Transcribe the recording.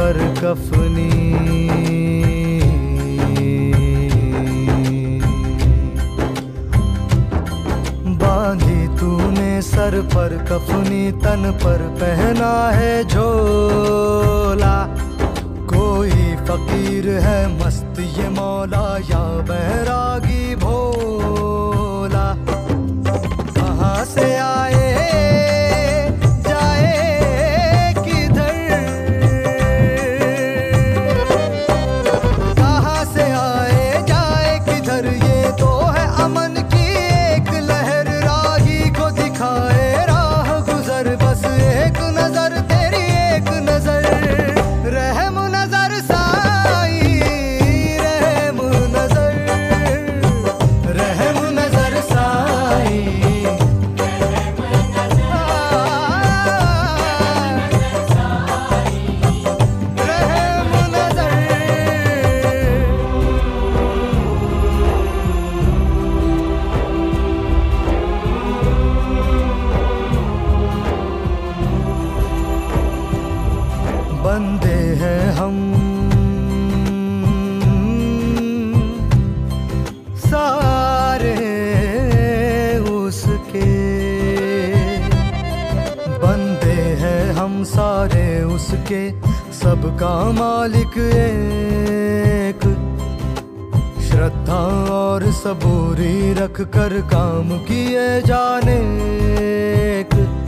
पर कफनी। बांधी तूने सर पर कफनी, तन पर पहना है झोला। कोई फकीर है मस्त ये मौला, या बैरागी भोला। कहाँ से आए जाए किधर, कहाँ से आए जाए किधर, ये तो है अमन की एक लहर। राही को दिखाए राह गुजर, बस एक नजर तेरी एक नजर। रहम नजर साई, रहम नजर, रहम नजर साई। रहम नजर। बंदे हैं हम सारे उसके, बंदे हैं हम सारे उसके, सबका मालिक एक। श्रद्धा और सबूरी रख कर काम किए जाने।